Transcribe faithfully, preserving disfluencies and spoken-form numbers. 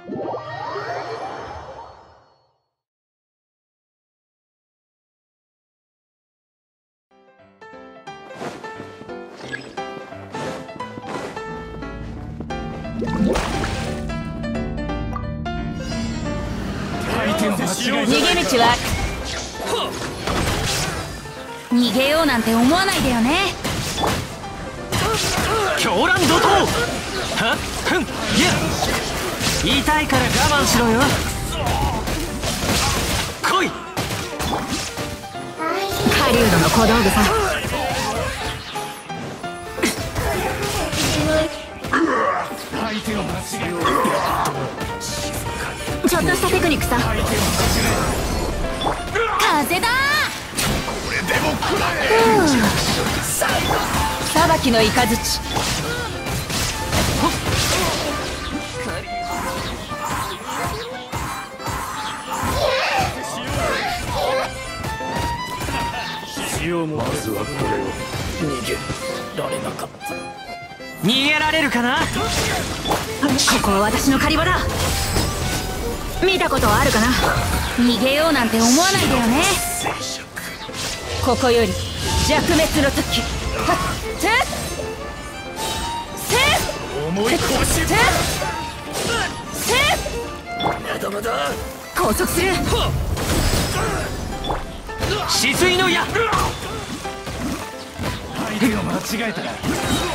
逃げ道は逃げようなんて思わないでよね。 狂乱怒涛。はっふんいや痛いから我慢しろよ。来い狩人の小道具さ。ちょっとしたテクニックさ。風ださばきのイカズチ。 まずはこれを逃げられなかった。 逃げられるかな。ここは私の狩り場だ。見たことはあるかな。逃げようなんて思わないでよね。ここより弱滅の時。はっせっせっ思い越しせっせっまだまだ拘束する。 止水の矢。 相手を間違えたら